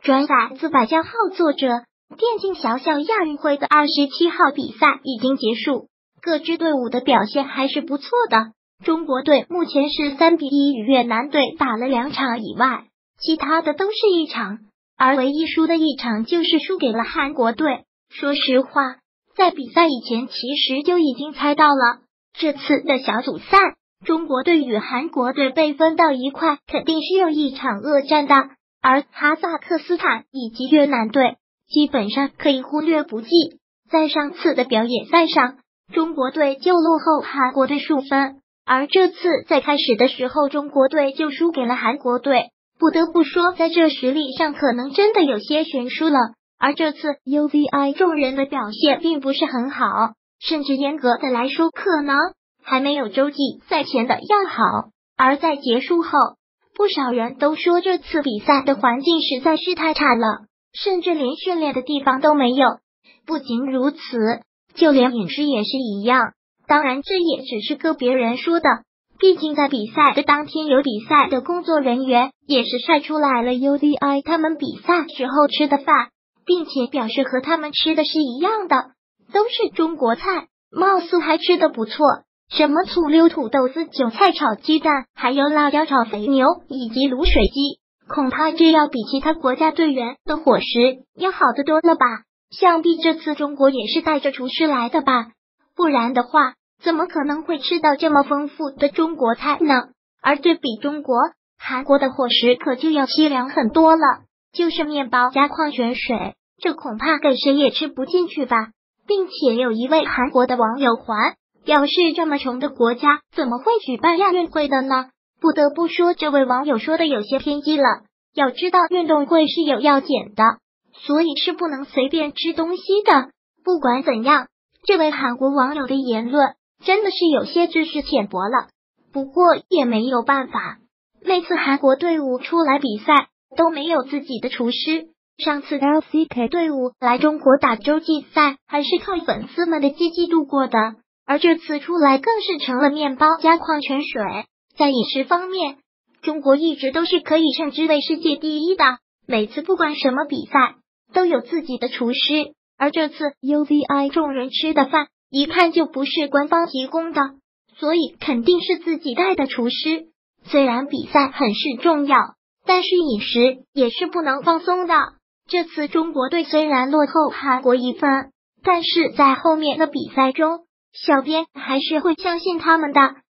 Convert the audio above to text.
转载自百家号作者，电竞小小亚运会的27号比赛已经结束，各支队伍的表现还是不错的。中国队目前是3-1与越南队打了2场以外，其他的都是1场，而唯一输的1场就是输给了韩国队。说实话，在比赛以前其实就已经猜到了，这次的小组赛，中国队与韩国队被分到一块，肯定是有一场恶战的。而哈萨克斯坦以及越南队基本上可以忽略不计，在上次的表演赛上，中国队就落后韩国队数分，而这次在开始的时候，中国队就输给了韩国队。不得不说，在这实力上可能真的有些悬殊了。而这次 UZI 众人的表现并不是很好，甚至严格的来说，可能还没有洲际赛前的要好。而在结束后，不少人都说这次比赛的环境实在是太差了，甚至连训练的地方都没有。不仅如此，就连饮食也是一样。当然，这也只是个别人说的，毕竟在比赛的当天，有比赛的工作人员也是晒出来了 UZI 他们比赛时候吃的饭，并且表示和他们吃的是一样的，都是中国菜，貌似还吃得不错。什么醋溜土豆丝、韭菜炒鸡蛋，还有辣椒炒肥牛以及卤水鸡，恐怕这要比其他国家队员的伙食要好得多了吧。想必这次中国也是带着厨师来的吧，不然的话怎么可能会吃到这么丰富的中国菜呢？而对比中国，韩国的伙食可就要凄凉很多了，就是面包加矿泉水，这恐怕给谁也吃不进去吧。并且有一位韩国的网友还表示，这么穷的国家怎么会举办亚运会的呢？不得不说，这位网友说的有些偏激了。要知道，运动会是有药检的，所以是不能随便吃东西的。不管怎样，这位韩国网友的言论真的是有些知识浅薄了。不过也没有办法，每次韩国队伍出来比赛都没有自己的厨师。上次 LCK 队伍来中国打洲际赛，还是靠粉丝们的积极度过的。而这次出来更是成了面包加矿泉水。在饮食方面，中国一直都是可以称之为世界第一的，每次不管什么比赛都有自己的厨师。而这次 UZI 众人吃的饭一看就不是官方提供的，所以肯定是自己带的厨师。虽然比赛很是重要，但是饮食也是不能放松的。这次中国队虽然落后韩国1分，但是在后面的比赛中，小编还是会相信他们的。